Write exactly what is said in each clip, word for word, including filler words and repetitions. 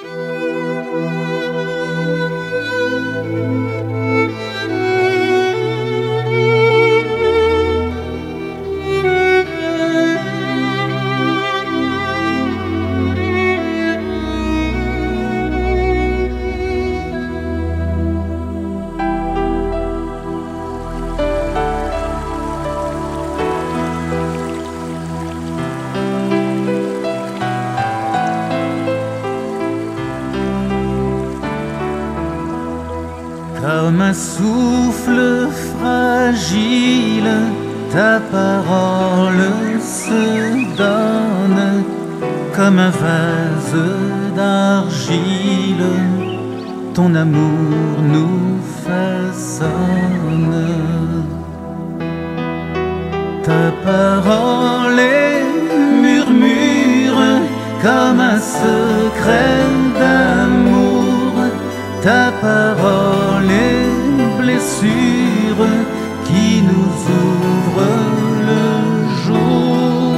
Comme un souffle fragile, ta parole se donne. Comme un vase d'argile, ton amour nous façonne. Ta parole est murmure comme un secret d'amour. Ta parole est blessure qui nous ouvre le jour.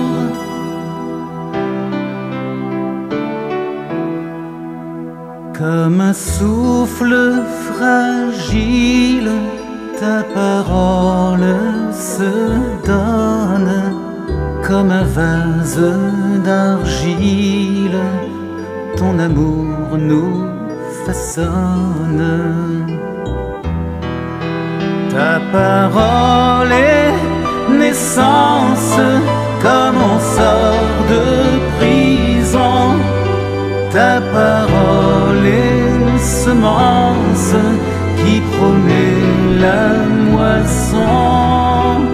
Comme un souffle fragile, ta parole se donne. Comme un vase d'argile, ton amour nous façonne. Ta parole est naissance, comme on sort de prison. Ta parole est semence qui promet la moisson.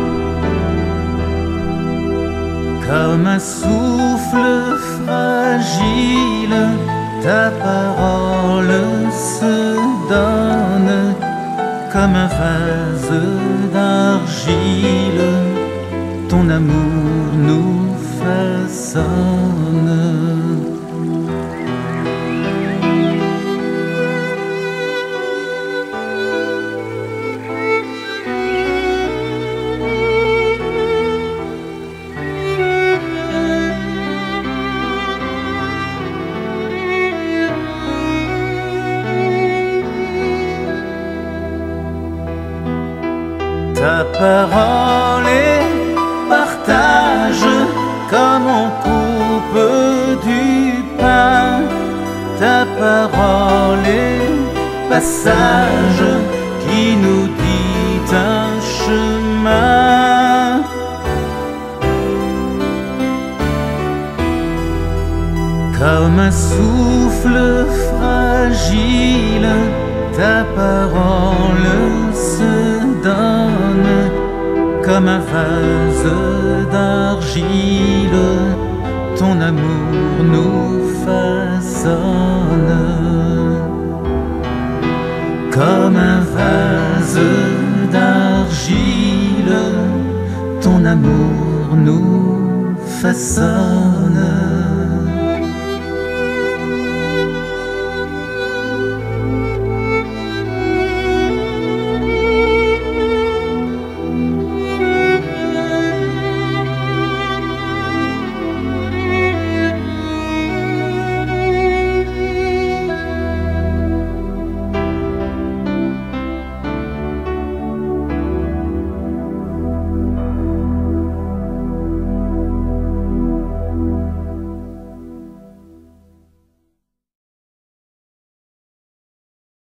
Comme un souffle fragile, ta parole se donne. Comme un vase d'argile, ton amour nous façonne. Ta parole est partage, comme on coupe du pain. Ta parole est passage qui nous dit un chemin. Comme un souffle fragile, ta parole se donne. Comme un vase d'argile, ton amour nous façonne. Comme un vase d'argile, ton amour nous façonne.